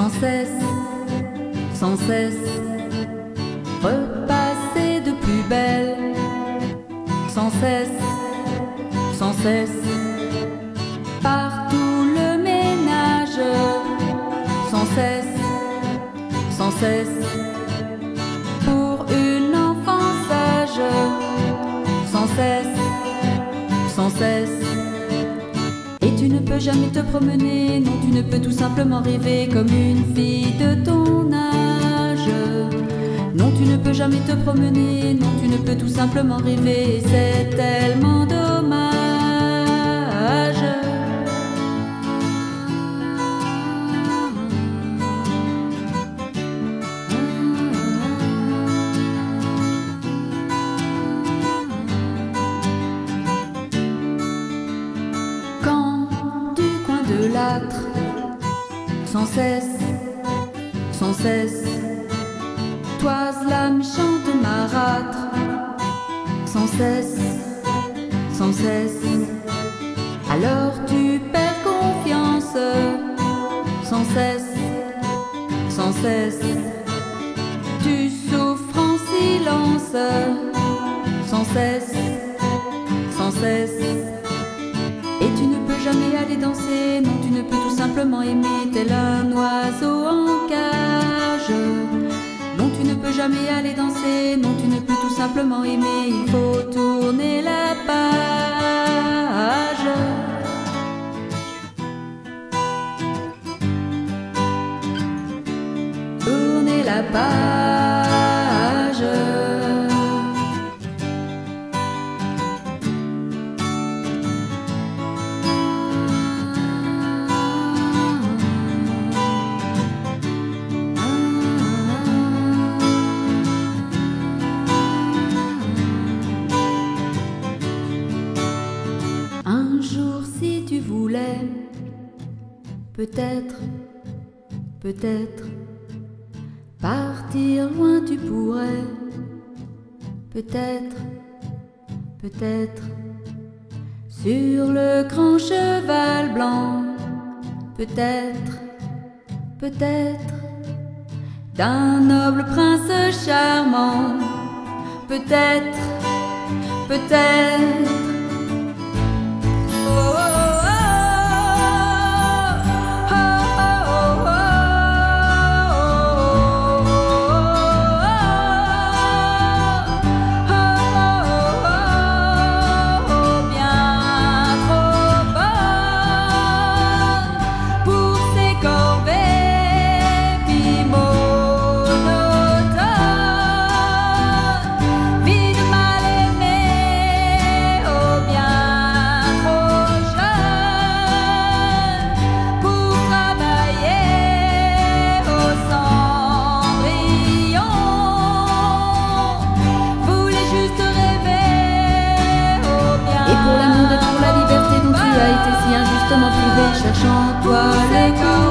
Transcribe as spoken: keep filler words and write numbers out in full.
sans cesse, sans cesse, repasser de plus belle, sans cesse, sans cesse, partout le ménage, sans cesse, sans cesse, pour une enfant sage, sans cesse, sans cesse. Et tu ne peux jamais te promener, non, tu ne peux tout simplement rêver comme une fille de ton âge. Non, tu ne peux jamais te promener, non, tu ne peux tout simplement rêver, c'est tellement dommage. De l'âtre, sans cesse, sans cesse, toise la méchante marâtre, sans cesse, sans cesse, alors tu perds confiance, sans cesse, sans cesse, tu souffres en silence, sans cesse, sans cesse. Et tu ne peux jamais aller danser, non, tu ne peux tout simplement aimer tel un oiseau en cage. Non, tu ne peux jamais aller danser, non, tu ne peux tout simplement aimer, il faut tourner la page. Tourner la page. Si tu voulais, peut-être, peut-être, partir loin tu pourrais, peut-être, peut-être, sur le grand cheval blanc, peut-être, peut-être, d'un noble prince charmant, peut-être, peut-être. Cherchant toi les coups